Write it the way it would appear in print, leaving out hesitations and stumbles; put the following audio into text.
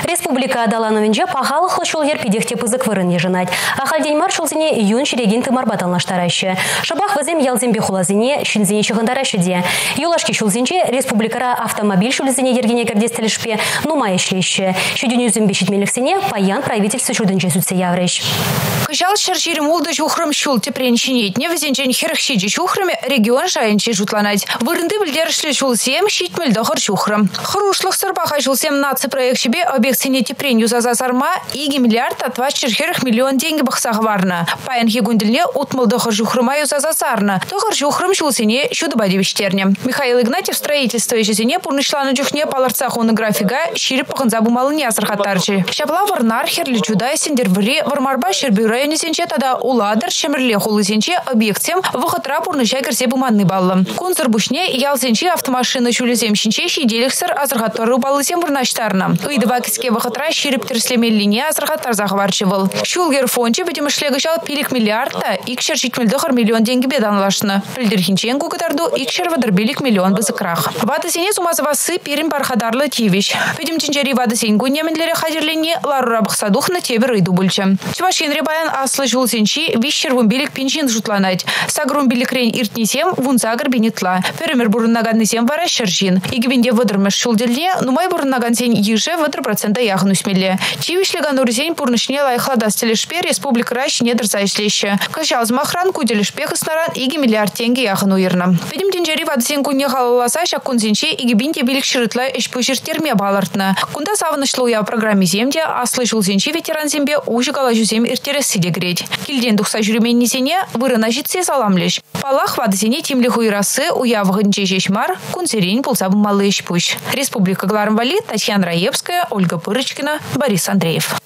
Республика Адалановинже пахалы хлышул ерпидехте пызык вырын ежинать. Ахальдень маршулзине июнь шерегин тымарбаталнаштаращы. Шабах вазем ялзембе хулазине, шинзине чыгындаращыде. Юлашки шулзинче республикара автомобиль шулзине ергене кардестелешпе нумай ишлещі. Шедюню зімбе шитмеліксене паян правительство шудынче сүтсе яврыш. Кыжал шаржири мулды жухрым шул тепренчинетне везенчен херхшиджи чухрыме регион шайынче жутланать. Вырынды білдерішлі шулсем шитмелдохыр чухрым. Хрушлых сырбаха шулсем наци проектшебе объектсене тепренью зазасарма 2 миллиард $20 миллион деньги бахсах варна. Паян хигундельне утмылдохыр жухрымаю зазасарна. Тохыр жухрым шулсене шудыбадевиштерне. Михаил Игнатьев строительство ежезене пурнышланы жухне паларцахуны графига ширип пахынза бумалыне азырхаттарчы. Шабла варнар херли чудай сендербіре вармарба шербю районе сенче тада уладыр шемірле холы сенче объектсем вахытра пурнышай кірсе буманны баллы. Кунзыр бушне ял сенче автомашины шулезем шинче шиделексір азырхаттары балысем бурнаштарна. Уйдыва кіске вахытра ширип тірслемеліне азырхаттар захварчывыл. Шулгер фонче бетемішлегі жал 1 миллиардта икшер 7 миллион деньги беданлашны. Пілдерхинчен кукытарду икшер вадырбелік миллион бізікрах. Вады сене сумазывасы перім пархадарлы тивиш. Педемченчери вады сен гунеменлері хадерлене ларурабық садухны тебір ыйду бүлчі. Чувашенре баян аслы жул сенчи вишчер вумбелік пенчин жутланать. Сагрум белікрен иртнесем вунзагыр бенетла. Перемер бурыннаганны сем вара шаржин. Игібенде выдырмыш шулдельне нумай бурыннаган сен еже выдыр процента яғын үсмелі. Чивишлеган урзен пурнышне лайхлада стелешпе республика ращ недырса ишлеші. Кышалз махран куделешпе хыснаран 2 миллиард тенге яғын уйырна. Педемченчери вады сен кунне халаласа шаккун сенче игібенде белік шырытла эшпөшіртерме балартны. Кунда савынышлы уя программе земде аслы жул сенчи ветеран зембе ужикала жузем иртересі дегреть. Килден дұқса жүремен несене вырына житсе саламлеш. Палах вады сене темлі хуйрасы уя вғынче жешмар кунсерень пулсабы малы ешпуш. Республика Глармвали, Татьяна Раевская, Ольга Пырочкина, Борис Андреев.